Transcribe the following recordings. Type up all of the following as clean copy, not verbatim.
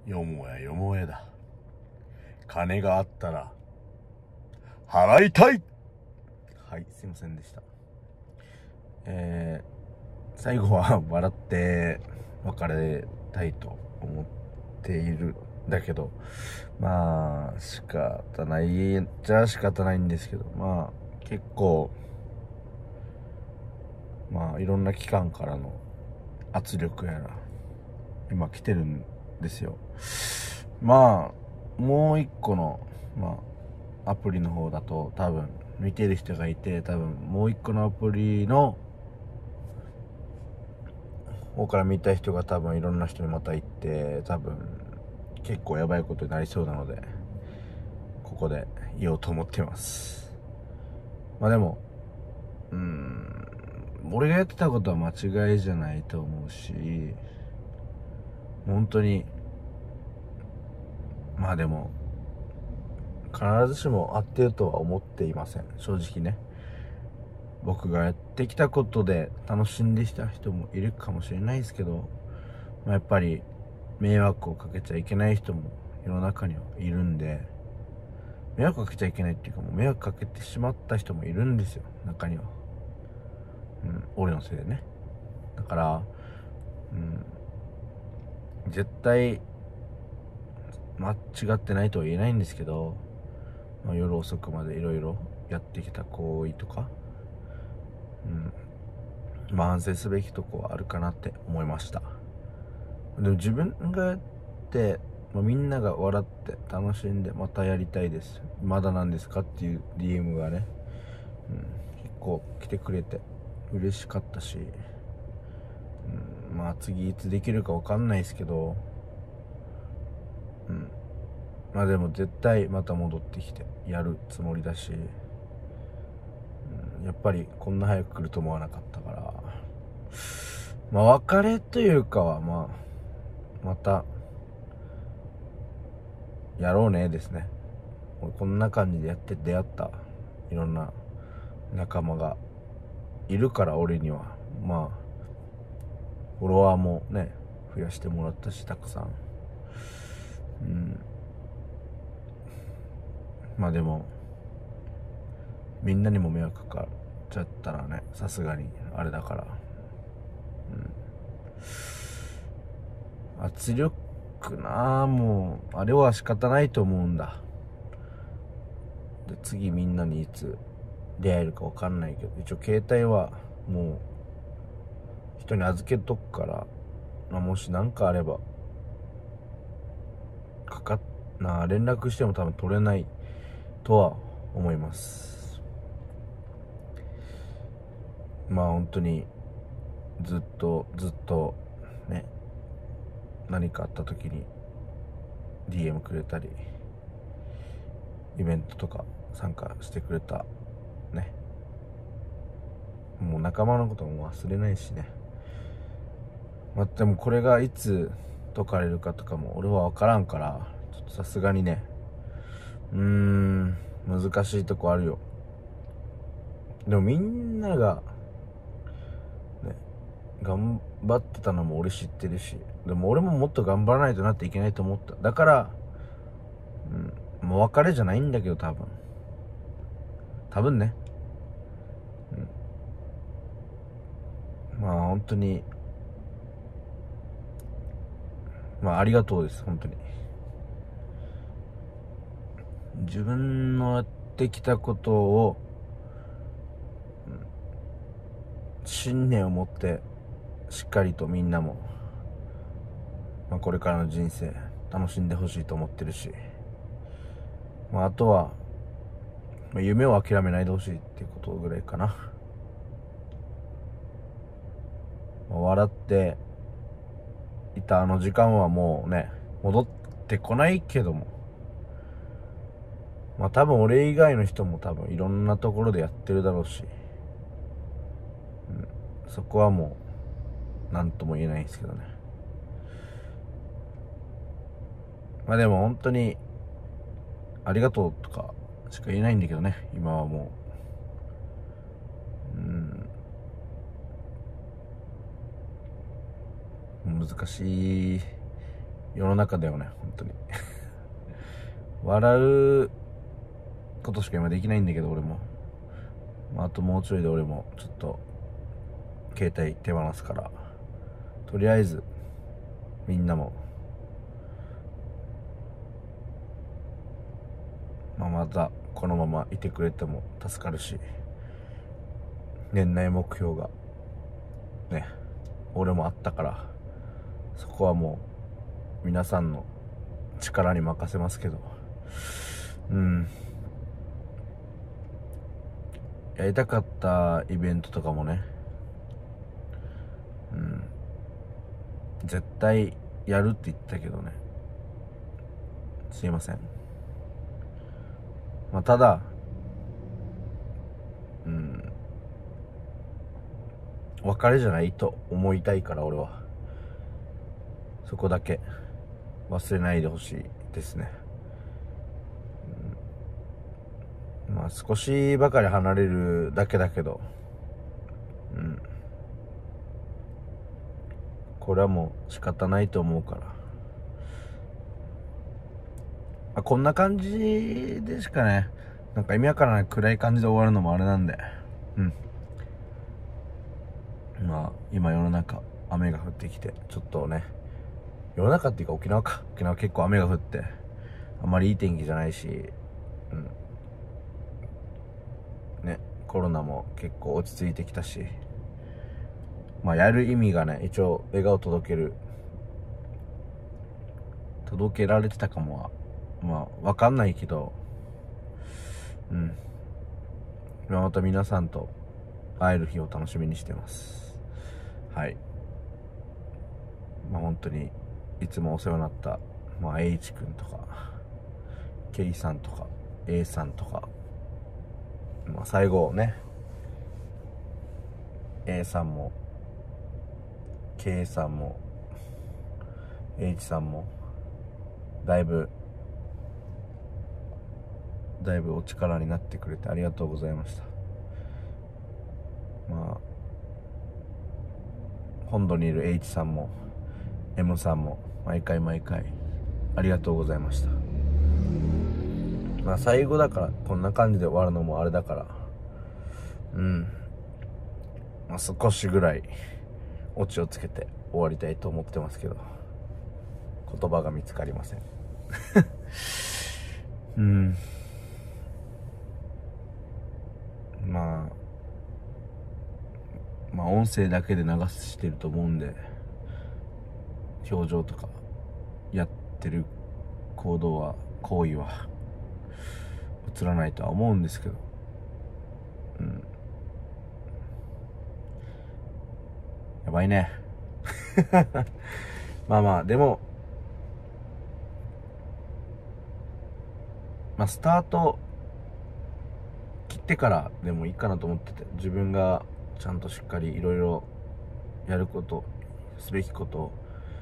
よもやよもやだ。金があったら払いたい。はい、すいませんでした。最後は笑って別れたいと思っているんだけど、まあ仕方ないじゃ仕方ないんですけど、まあ結構いろんな機関からの圧力やら今来てるんですよ。もう一個のアプリの方だと多分見てる人がいて、多分もう一個のアプリの方から見た人が多分いろんな人にまた行って、多分結構やばいことになりそうなので、ここで言おうと思ってます。でも俺がやってたことは間違いじゃないと思うし、本当にでも必ずしも合ってるとは思っていません、正直ね。僕がやってきたことで楽しんできた人もいるかもしれないですけど、やっぱり迷惑をかけちゃいけない人も世の中にはいるんで、迷惑かけちゃいけないっていうか、もう迷惑かけてしまった人もいるんですよ、中には。俺のせいでね。だから絶対間違ってないとは言えないんですけど、夜遅くまでいろいろやってきた行為とか、反省すべきとこはあるかなって思いました。でも自分がやって、みんなが笑って楽しんでまたやりたいです、まだなんですかっていう DM がね、結構来てくれて嬉しかったし、次いつできるか分かんないですけど、でも絶対また戻ってきてやるつもりだし、やっぱりこんな早く来ると思わなかったから、別れというかはまたやろうねですね。こんな感じでやって出会ったいろんな仲間がいるから、俺にはフォロワーもね増やしてもらったし、たくさん。でもみんなにも迷惑かかっちゃったらね、さすがにあれだから、圧力もうあれは仕方ないと思うんだ。で次みんなにいつ出会えるか分かんないけど、一応携帯はもう人に預けとくから、もし何かあれば連絡しても多分取れないとは思います。本当にずっとね、何かあった時に DM くれたり、イベントとか参加してくれたね、もう仲間のことも忘れないしね。でもこれがいつ解かれるかとかも俺は分からんから、ちょっとさすがにね難しいとこあるよ。でもみんながね頑張ってたのも俺知ってるし、でも俺ももっと頑張らないとなっていけないと思った。だからもう別れじゃないんだけど、多分ね、本当にありがとうです、本当に。自分のやってきたことを信念を持ってしっかりとみんなも、これからの人生楽しんでほしいと思ってるし、あとは、夢を諦めないでほしいっていうことぐらいかな。笑っていたあの時間はもうね戻ってこないけども、多分俺以外の人も多分いろんなところでやってるだろうし、そこはもう何とも言えないんですけどね。でも本当にありがとうとかしか言えないんだけどね、今はもう難しい世の中だよね、本当に笑うことしか今できないんだけど、俺も、あともうちょいで俺もちょっと携帯手放すから、とりあえずみんなも、またこのままいてくれても助かるし、年内目標がね、俺もあったから、そこはもう皆さんの力に任せますけど、やりたかったイベントとかもね、絶対やるって言ったけどね、すいません。ただ別れじゃないと思いたいから、俺はそこだけ忘れないでほしいですね。少しばかり離れるだけだけど、これはもう仕方ないと思うから、こんな感じでしかね、なんか意味わからない暗い感じで終わるのもあれなんで、今世の中雨が降ってきて、ちょっとね、世の中っていうか沖縄結構雨が降って、あんまりいい天気じゃないし、コロナも結構落ち着いてきたし、やる意味がね、一応笑顔届けられてたかもはわかんないけど、また皆さんと会える日を楽しみにしてます。はい。本当にいつもお世話になった、H 君とか K さんとか A さんとか、最後ね、 A さんも K さんも H さんもだいぶお力になってくれてありがとうございました。本土にいる H さんも M さんも毎回ありがとうございました。最後だからこんな感じで終わるのもあれだから、少しぐらいオチをつけて終わりたいと思ってますけど、言葉が見つかりません音声だけで流してると思うんで、表情とかやってる行為は映らないとは思うんですけど、やばいねでもスタート切ってからでもいいかなと思ってて、自分がちゃんとしっかりいろいろやること、すべきことを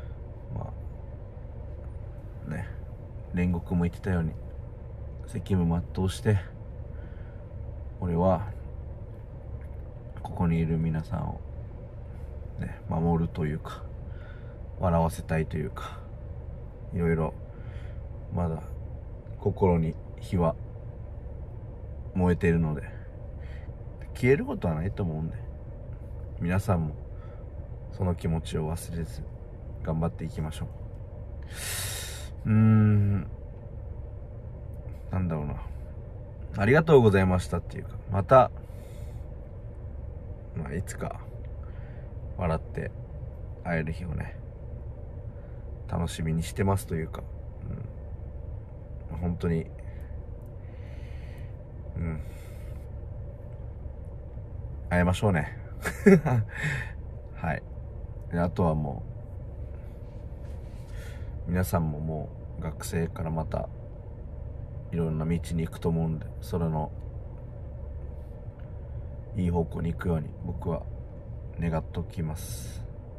煉獄も言ってたように責務全うして、俺はここにいる皆さんを守るというか、笑わせたいというか、いろいろまだ心に火は燃えているので、消えることはないと思うんで、皆さんもその気持ちを忘れず頑張っていきましょう。なんだろうな、ありがとうございましたっていうか、またいつか笑って会える日をね、楽しみにしてますというか、本当に会いましょうねはい。で、あとはもう皆さんももう学生からまたいろんな道に行くと思うんで、それのいい方向に行くように僕は願っておきます。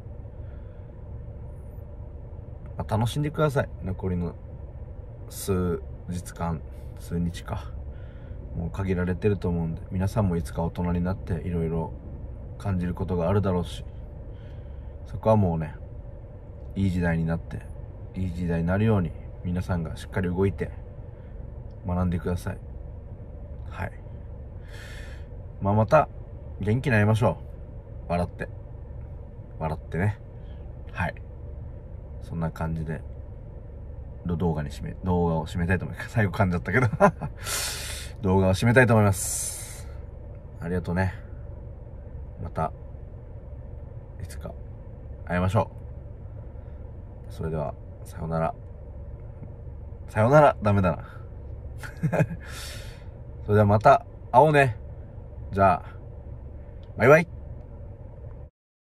楽しんでください。残りの数日か、もう限られてると思うんで、皆さんもいつか大人になっていろいろ感じることがあるだろうし、そこはもうね、いい時代になっていい時代になるように皆さんがしっかり動いて学んでください。はい。また元気になりましょう。笑ってね。はい。そんな感じで動画を締めたいと思います。最後噛んじゃったけど動画を締めたいと思います。ありがとうね。またいつか会いましょう。それではさようなら。さようならダメだなそれではまた会おうね。じゃあバイバイ。